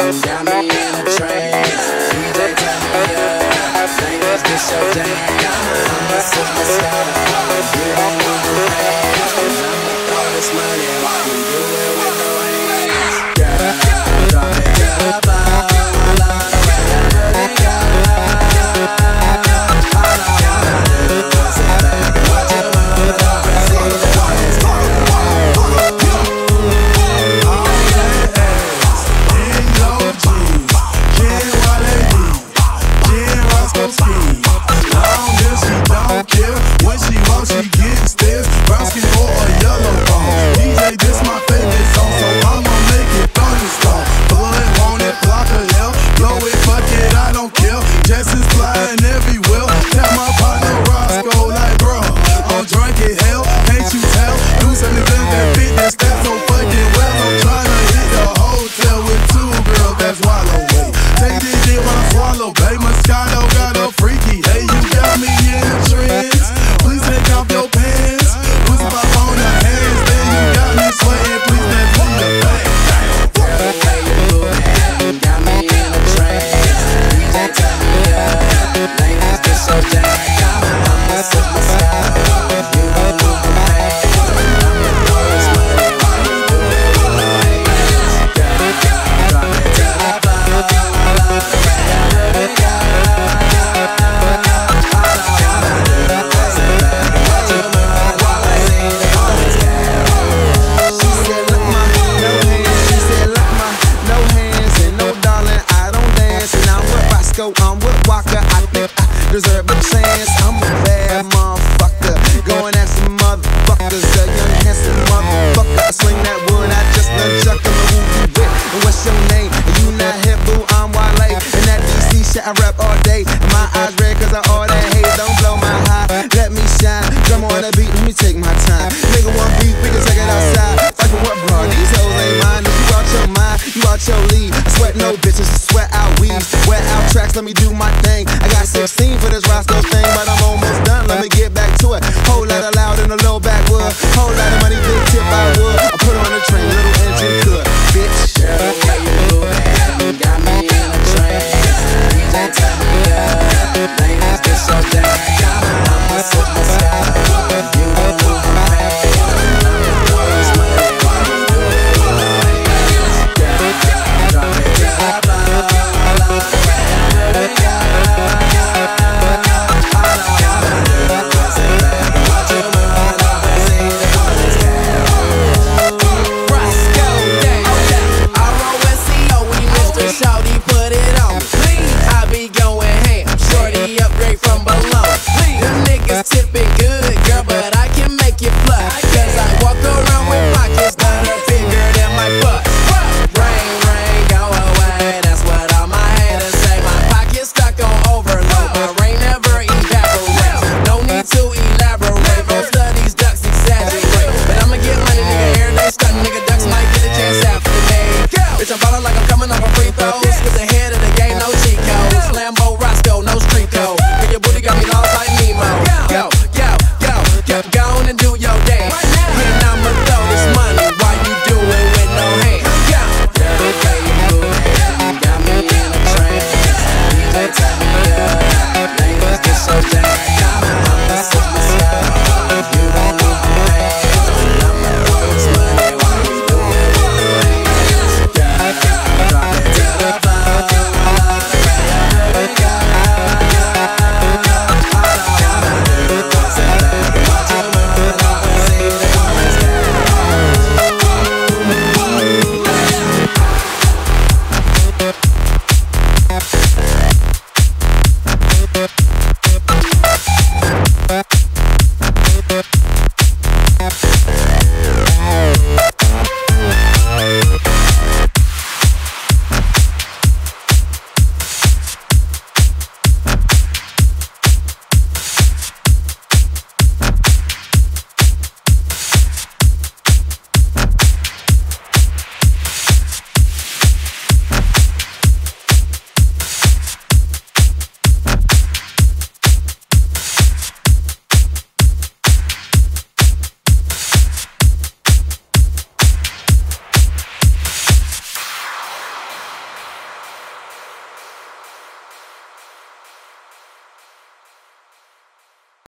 got me in a trance. DJ turn me up, ladies get your dance. I'm a superstar, you don't want the rain. I'ma throw this money while we do it with no hands. Girl, drop it to the bottom. I'm with Walker, I think I deserve a chance. I'm a bad motherfucker, going at some motherfuckers. A young handsome motherfucker, I sling that wood, I just nunchuck him. Who you with, and what's your name? And you not hip, boo, I'm Wale. And that DC shit, I rap all day. And my eyes red, cause I all that hate. Don't blow my high, let me shine. Drum on the beat, let me take my time. Nigga want beef, we can take it outside. Fucking what, bro? These hoes ain't mine. If you out your mind, you out your league. I sweat no bitches, I sweat out weeds. Wet out tracks, let me do my thing. I got 16 for this Roscoe.